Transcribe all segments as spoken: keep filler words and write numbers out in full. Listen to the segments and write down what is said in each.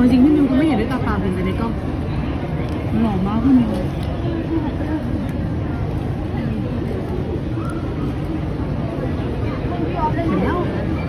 จริงพี่มิวก็ไม่เห็นด้วยตาเปล่าเห็นแต่ในกล้องหล่อมากพี่มิวเห็นแล้ว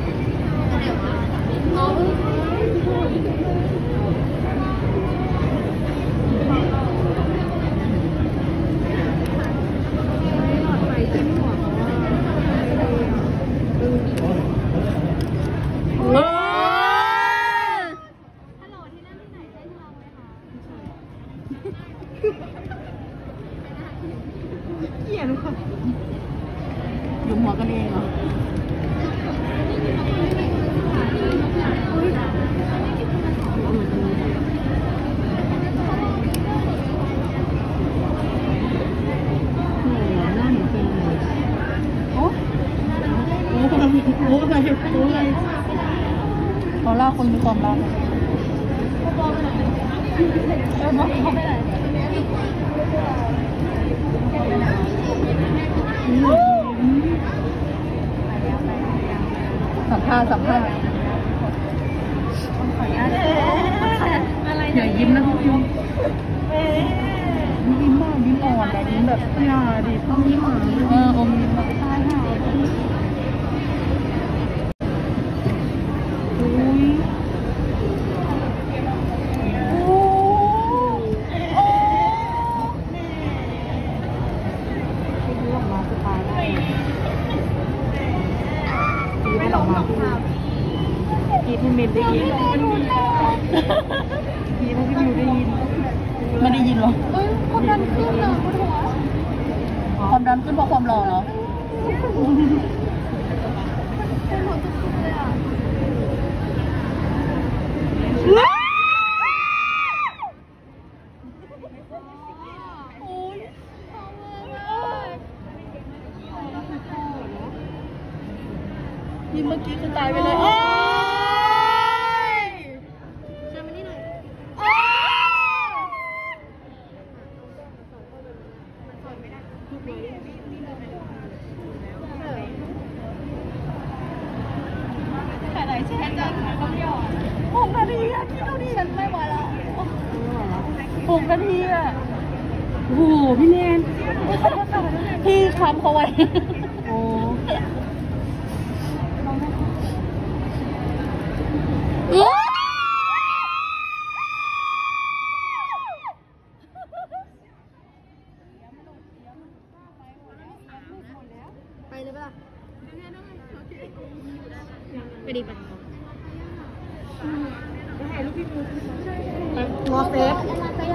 เกลียดค่ะหยุมหัวกันเองเหรอโอ้โหกำลังโอ้กำลังโอ้ยเขาล่าคนมีความรักสัมภาษณ์สัมภาษณ์อย่ายิ้มนะพี่ยิ้มยิ้มมากยิ้มอ่อนแบบยิ้มแบบอย่าดิต้องยิ้มอ่ะเอออมยิ้มแบบใช่ค่ะอุ้ยกีที่เมนได้ยินกีที่พี่มิวได้ยินไม่ได้ยินหรอเอ้ยความดันขึ้นอ่ะความดันขึ้นเพราะความหล่อเหรอยิ้มเมื่อกี้คือตายไปเลยแค่ไหนแช่จังเขาหยอดหกนาทีอะคิดดูดิฉันไม่ไหวแล้วหกนาทีอะโอ้โหพี่แนนพี่คำเขาไว้โอ้ไปเลยปะล่ะไปดีปะไปถ่ายรูปพี่มิวไปรอเซฟ